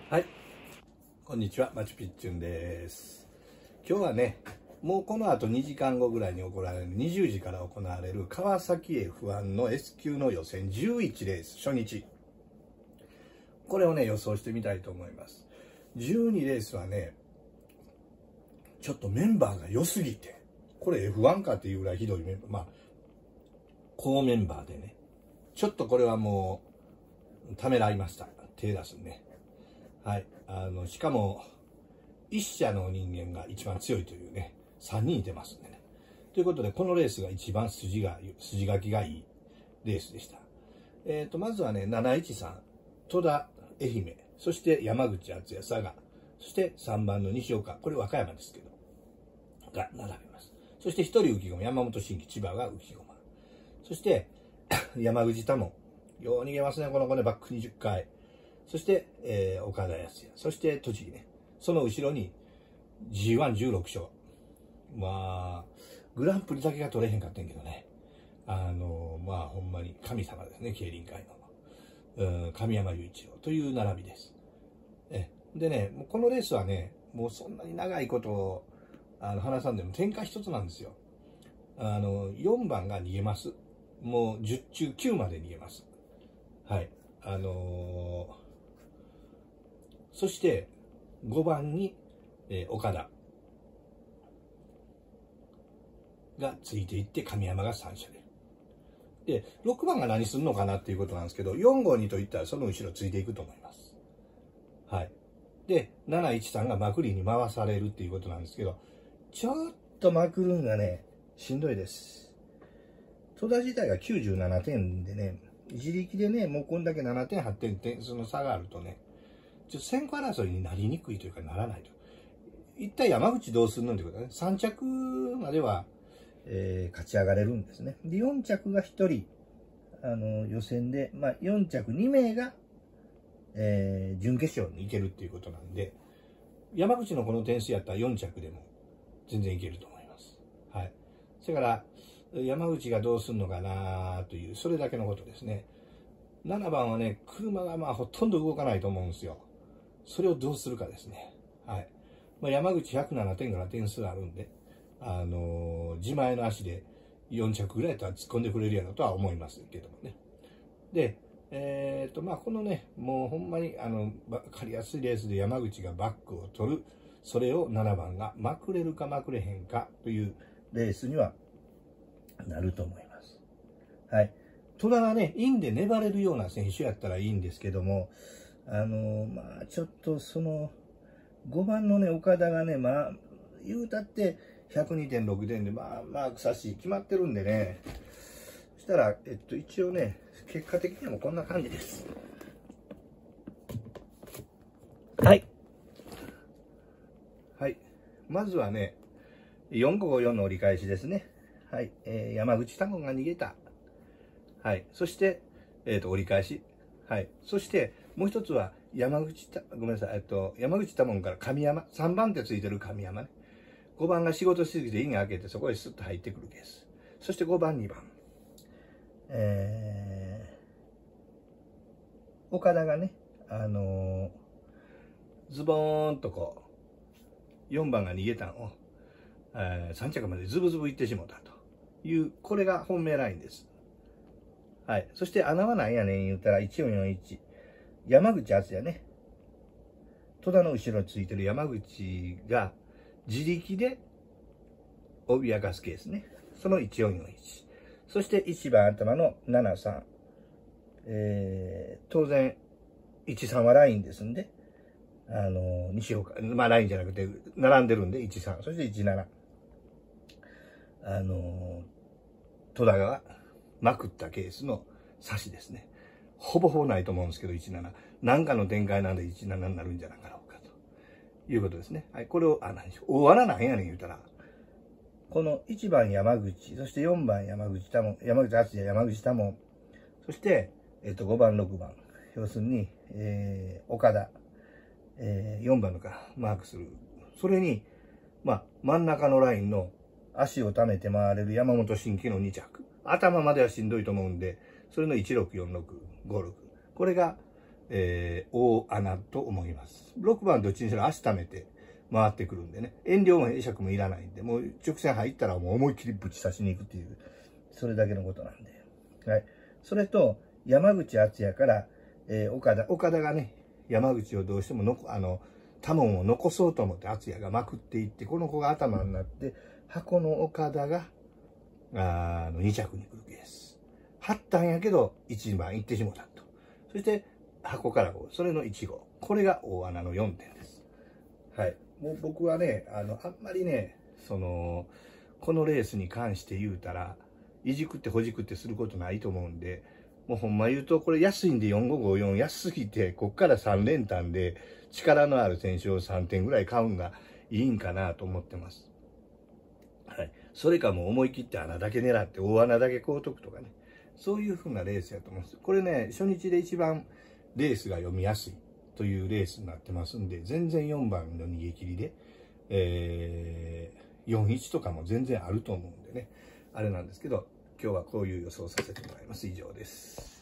はい、こんにちは、マチュピッチュンです。今日はね、もうこの後2時間後ぐらいに行われる20時から行われる川崎 F1 の S 級の予選11レース初日。これをね、予想してみたいと思います。12レースはね、ちょっとメンバーが良すぎて、これ F1 かっていうぐらいひどいメンバー、高メンバーでね、ちょっとこれはもう、ためらいました。手出すね。はい。しかも、一社の人間が一番強いというね、3人いてますんでね。ということで、このレースが一番筋書きがいいレースでした。まずはね、713、戸田、愛媛、そして山口敦也、佐賀、そして3番の西岡、これ和歌山ですけど、が並びます。そして1人浮駒、山本慎樹、千葉が浮駒。そして、山口多門、よう逃げますね、この子ね、バック20回。そして、岡田康也、そして栃木ね。その後ろに G116 勝。グランプリだけが取れへんかったんけどね。ほんまに神様ですね、競輪界の。神山雄一郎という並びです。でね、もうこのレースはね、もうそんなに長いことを話さんでも展開一つなんですよ。4番が逃げます。もう10中9まで逃げます。はい。そして5番に、岡田がついていって神山が3社で。で、6番が何するのかなっていうことなんですけど、4号にといったらその後ろついていくと思います。はい。で、713がマクリーに回されるっていうことなんですけど、ちょっとマクルーンがね、しんどいです。戸田自体が97点でね、自力でね、もうこんだけ7点、8点、点数の差があるとね、選考争いになりにくいというかならないと。一体山口どうするのってことね。3着までは、勝ち上がれるんですね。で、4着が1人、予選で、4着2名が、準決勝に行けるっていうことなんで、山口のこの点数やったら4着でも全然いけると思います。はい。それから、山口がどうするのかなという、それだけのことですね。7番はね、車がほとんど動かないと思うんですよ。それをどうするかですね。はい。山口107点から点数あるんで、自前の足で4着ぐらいとは突っ込んでくれるやろとは思いますけどもね。で、このね、もうほんまに、わかりやすいレースで山口がバックを取る、それを7番がまくれるかまくれへんかというレースにはなると思います。はい。戸田がね、インで粘れるような選手やったらいいんですけども、ちょっとその、5番のね、岡田がね、言うたって102.6 点で、草し決まってるんでね。そしたら、一応ね、結果的にはもうこんな感じです。はい。はい。まずはね、454の折り返しですね。はい。山口多門が逃げた。はい。そして、折り返し。はい。そして、もう一つは、山口多門から神山。3番手ついてる神山ね。5番が仕事しすぎて意に開けてそこへスッと入ってくるケース。そして5番、2番。岡田がね、ズボーンとこう、4番が逃げたのを、3着までズブズブいってしもたという、これが本命ラインです。はい。そして穴は何やねん言うたら1441。山口敦也ね。戸田の後ろについてる山口が自力で脅かすケースね。その1441。そして1番頭の73。当然、13はラインですんで、西岡、ラインじゃなくて、並んでるんで13。そして17。戸田がまくったケースの差しですね。ほぼほぼないと思うんですけど、17。なんかの展開なんで17になるんじゃなかろうかということですね。はい。これを、大穴なんやねん言うたら、この1番山口、そして4番山口多門、山口敦也、山口多門、そして、5番、6番。要するに、岡田、4番のかマークする。それに、真ん中のラインの足を溜めて回れる山本慎樹の2着。頭まではしんどいと思うんで、それの1646、56。これが、 大穴と思います。6番どっちにしろ足溜めて回ってくるんでね。遠慮も会釈もいらないんで、もう直線入ったらもう思いっきりぶち刺しに行くっていう、それだけのことなんで。はい。それと、山口敦也から、岡田がね、山口をどうしても多聞を残そうと思って敦也がまくっていって、この子が頭になって、箱の岡田が、2着に来るケース。張ったんやけど、1番行ってしもたと。そして、箱から5、それの1号。これが大穴の4点です。はい。もう僕はね、あんまりね、このレースに関して言うたら、いじくってほじくってすることないと思うんで、もうほんま言うと、これ安いんで4554、安すぎて、こっから3連単で力のある選手を3点ぐらい買うんがいいんかなと思ってます。はい。それかもう思い切って穴だけ狙って大穴だけ買うとくとかね。そういう風なレースやと思います。これね、初日で一番レースが読みやすいというレースになってますんで、全然4番の逃げ切りで、4-1とかも全然あると思うんでね。あれなんですけど、今日はこういう予想させてもらいます。以上です。